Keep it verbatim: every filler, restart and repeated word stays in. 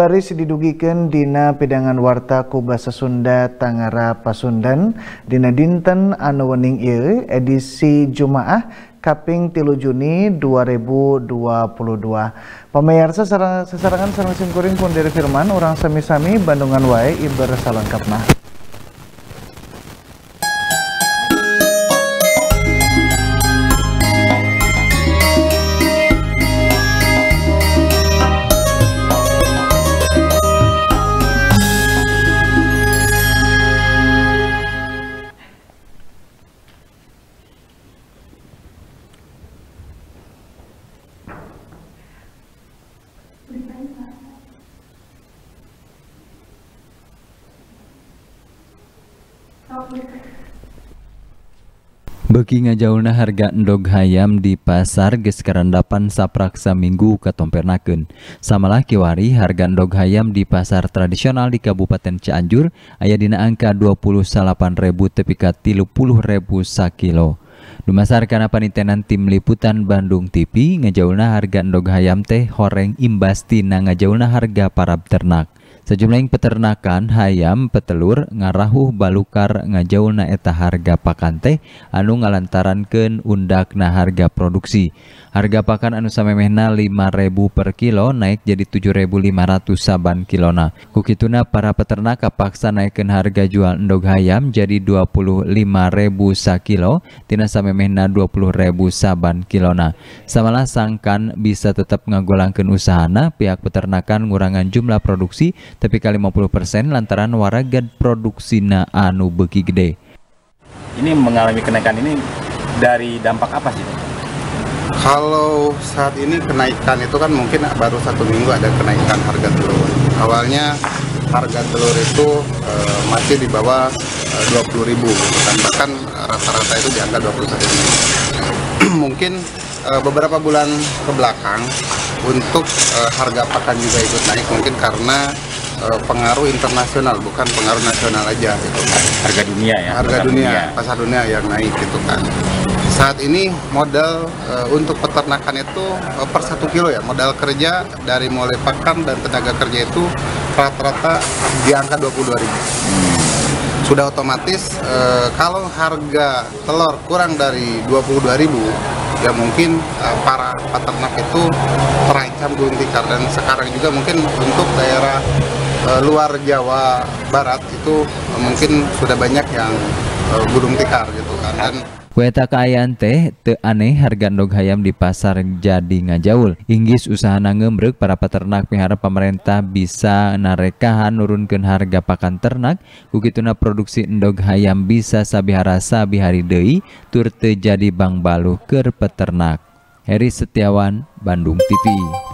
Baris didugikan dina pidangan warta ku basa Sunda Tangara Pasundan dina dinten anu wening ieu edisi Jumaah kaping tilu Juni dua ribu dua puluh dua. Pamayarsa sasarangan sareng simkuring pun dari firman orang sami-sami Bandungan wae iber salengkapna. Beuki ngajaulna harga endog hayam di pasar geus karandapan sapraksa minggu katompernakeun. Samalah kiwari harga endog hayam di pasar tradisional di Kabupaten Cianjur aya dina angka dua puluh salapan ribu tepi ka tilu puluh ribu sakilo. Dumasarkan panitenan tim liputan Bandung T V ngajaulna harga endog hayam teh horeng imbas tina ngajaulna harga parab ternak. Sejumlah peternakan hayam petelur ngarahuh balukar ngajaulna eta harga pakan teh anu ngalantarankeun undakna harga produksi. Harga pakan anu samemehna lima ribu per kilo naik jadi tujuh ribu lima ratus saban kilona. Kukituna para peternak kapaksa naikkeun harga jual endog hayam jadi dua puluh lima ribu sakilo tina samemehna dua puluh ribu saban kilona. Samalah sangkan bisa tetap ngagolangkeun usahana, pihak peternakan ngurangan jumlah produksi tapi ka lima puluh persen lantaran waragad produksina anu beuki gede. Ini mengalami kenaikan ini dari dampak apa sih? Kalau saat ini kenaikan itu kan mungkin baru satu minggu ada kenaikan harga telur. Awalnya harga telur itu e, masih di bawah e, dua puluh ribu dan bahkan rata-rata itu di angka dua puluh satu ribu. Mungkin e, beberapa bulan ke belakang untuk e, harga pakan juga ikut naik mungkin karena pengaruh internasional, bukan pengaruh nasional aja gitu kan. Harga dunia ya. Harga dunia, dunia, pasar dunia yang naik gitu kan. Saat ini modal e, untuk peternakan itu e, per satu kilo ya, modal kerja dari mulai pakan dan tenaga kerja itu rata-rata di angka dua puluh dua ribu. Sudah otomatis e, kalau harga telur kurang dari dua puluh dua ribu ya mungkin e, para peternak itu terancam gulung tikar. Dan sekarang juga mungkin untuk daerah e, luar Jawa Barat itu e, mungkin sudah banyak yang e, gulung tikar gitu kan. Dan Kueta kaayaan teh teu aneh harga endog hayam di pasar jadi ngajaul. Inggis usahana ngeumreuk para peternak miharep pamarentah bisa narekahan nurunkeun harga pakan ternak. Kukituna produksi endog hayam bisa sabihara sabihari deui tur teu jadi bang baluh keur peternak. Heri Setiawan, Bandung T V.